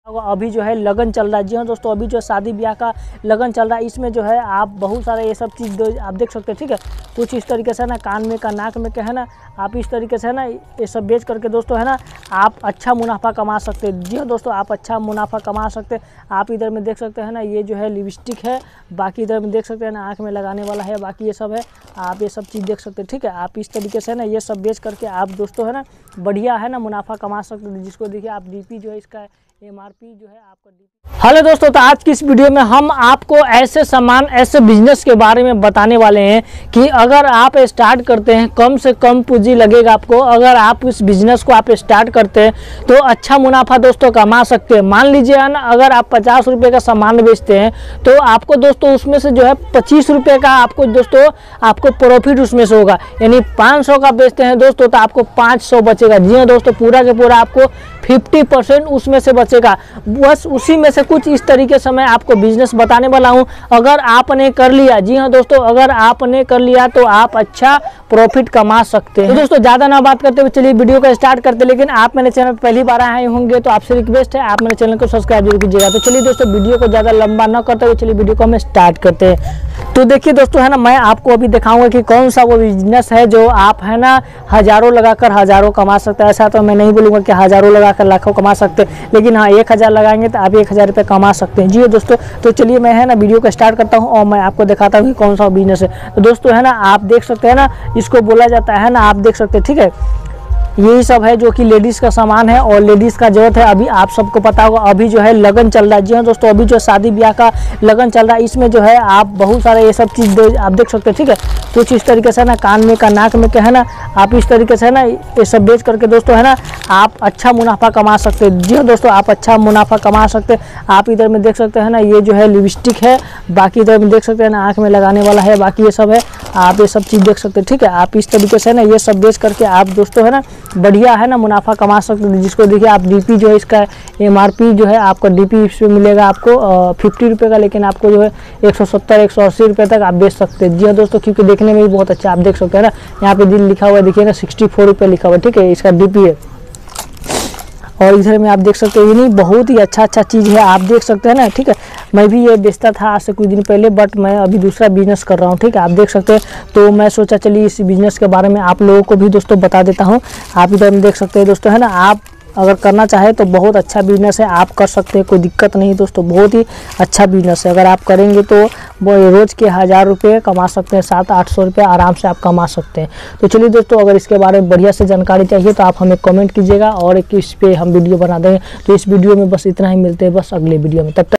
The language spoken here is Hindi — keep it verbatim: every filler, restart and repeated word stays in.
अभी जो है लगन चल रहा है। जी हाँ दोस्तों, अभी जो शादी ब्याह का लगन चल रहा है, इसमें जो है आप बहुत सारे ये सब चीज़ आप देख सकते हैं। ठीक है, कुछ इस तरीके से ना कान में का, नाक में का है ना, आप इस तरीके से है ना ये सब बेच करके दोस्तों है ना आप अच्छा मुनाफा कमा सकते हैं। जी हाँ दोस्तों, आप अच्छा मुनाफा कमा सकते हैं। आप इधर में देख सकते हैं ना, ये जो है लिपस्टिक है, बाकी इधर में देख सकते हैं ना आँख में लगाने वाला है, बाकी ये सब है, आप ये सब चीज़ देख सकते हैं। ठीक है, आप इस तरीके से ना ये सब बेच करके आप दोस्तों है ना बढ़िया है ना मुनाफा कमा सकते हैं। जिसको देखिए आप डीपी जो है इसका एमआरपी जो है आपका डीपी। हेलो दोस्तों, तो आज की इस वीडियो में हम आपको ऐसे सामान, ऐसे बिजनेस के बारे में बताने वाले हैं कि अगर आप स्टार्ट करते हैं, कम से कम पूंजी लगेगा आपको। अगर आप इस बिजनेस को आप स्टार्ट करते हैं तो अच्छा मुनाफा दोस्तों कमा सकते हैं। मान लीजिए ना, अगर आप पचास रुपये का सामान बेचते हैं तो आपको दोस्तों उसमें से जो है पच्चीस रुपये का आपको दोस्तों आपको प्रॉफिट उसमें से होगा। यानी पाँच सौ का बेचते हैं दोस्तों तो आपको पाँच सौ बचेगा। जी हाँ दोस्तों, पूरा के पूरा आपको फिफ्टी परसेंट उसमें से बचेगा। बस उसी में से कुछ इस तरीके से मैं आपको बिजनेस बताने वाला हूं। अगर आपने कर लिया, जी हाँ दोस्तों, अगर आपने कर लिया तो आप अच्छा प्रॉफिट कमा सकते हैं। तो दोस्तों ज़्यादा ना बात करते हुए चलिए वीडियो को स्टार्ट करते हैं। लेकिन आप मेरे चैनल पर पहली बार आए होंगे तो आपसे रिक्वेस्ट है आप मेरे चैनल को सब्सक्राइब जरूर कीजिएगा। तो चलिए दोस्तों, वीडियो को ज़्यादा लंबा न करते हुए चलिए वीडियो को हम स्टार्ट करते हैं। तो देखिए दोस्तों है ना, मैं आपको अभी दिखाऊंगा कि कौन सा वो बिजनेस है जो आप है ना हज़ारों लगाकर हज़ारों कमा सकते हैं। ऐसा तो मैं नहीं बोलूँगा कि हज़ारों लगाकर लाखों कमा सकते हैं, लेकिन हाँ एक हज़ार लगाएंगे तो आप एक हज़ार रुपये कमा सकते हैं। जी दोस्तों, तो चलिए मैं है ना वीडियो को स्टार्ट करता हूँ और मैं आपको दिखाता हूँ कि कौन सा बिजनेस है। तो दोस्तों है ना, आप देख सकते हैं ना, इसको बोला जाता है ना, आप देख सकते हैं। ठीक है, यही सब है जो कि लेडीज़ का सामान है और लेडीज़ का जरूरत है। अभी आप सबको पता होगा, अभी जो है लगन चल रहा है। जी हाँ दोस्तों, अभी जो शादी ब्याह का लगन चल रहा है, इसमें जो है आप बहुत सारे ये सब चीज़ आप देख सकते हैं। ठीक है, कुछ इस तरीके से ना कान में का, नाक में का है ना, आप इस तरीके से ना ये सब बेच करके दोस्तों है ना आप अच्छा मुनाफा कमा सकते हैं। जी हाँ दोस्तों, आप अच्छा मुनाफा कमा सकते हैं। आप इधर में देख सकते हैं ना, ये जो है लिपस्टिक है, बाकी इधर में देख सकते हैं ना आँख में लगाने वाला है, बाकी ये सब है, आप ये सब चीज़ देख सकते हैं। ठीक है, आप इस तरीके से ना ये सब बेच करके आप दोस्तों है ना बढ़िया है ना मुनाफा कमा सकते हैं। जिसको देखिए आप डीपी जो है इसका एमआरपी जो है आपका डीपी इस पे मिलेगा आपको फिफ्टी रुपये का, लेकिन आपको जो है एक सौ सत्तर एक सौ अस्सी रुपये तक आप बेच सकते हैं। जी हाँ दोस्तों, क्योंकि देखने में भी बहुत अच्छा आप देख सकते हैं ना, यहाँ पे दिल लिखा हुआ है, देखिए ना सिक्सटी फोर रुपये लिखा हुआ है। ठीक है, इसका डीपी है और इधर में आप देख सकते हैं, ये नहीं बहुत ही अच्छा अच्छा चीज़ है, आप देख सकते हैं ना। ठीक है, मैं भी ये बेचता था आज से कुछ दिन पहले, बट मैं अभी दूसरा बिजनेस कर रहा हूँ। ठीक है, आप देख सकते हैं, तो मैं सोचा चलिए इस बिज़नेस के बारे में आप लोगों को भी दोस्तों बता देता हूँ। आप इधर में देख सकते हैं दोस्तों है ना, आप अगर करना चाहे तो बहुत अच्छा बिजनेस है, आप कर सकते हैं, कोई दिक्कत नहीं दोस्तों, बहुत ही अच्छा बिजनेस है। अगर आप करेंगे तो वो रोज़ के हज़ार रुपये कमा सकते हैं, सात आठ सौ रुपये आराम से आप कमा सकते हैं। तो चलिए दोस्तों, अगर इसके बारे में बढ़िया से जानकारी चाहिए तो आप हमें कमेंट कीजिएगा और एक इस पर हम वीडियो बना देंगे। तो इस वीडियो में बस इतना ही, मिलते हैं बस अगले वीडियो में, तब तक